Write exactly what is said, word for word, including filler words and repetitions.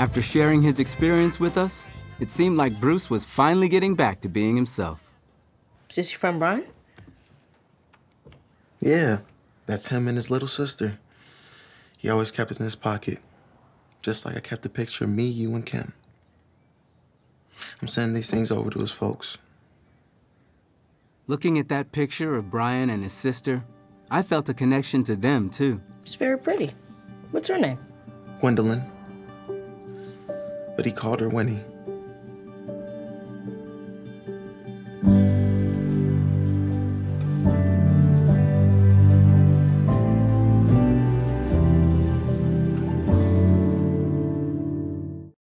After sharing his experience with us, it seemed like Bruce was finally getting back to being himself. Is this your friend Brian? Yeah, that's him and his little sister. He always kept it in his pocket, just like I kept a picture of me, you, and Kim. I'm sending these things over to his folks. Looking at that picture of Brian and his sister, I felt a connection to them, too. She's very pretty. What's her name? Gwendolyn. But he called her Winnie.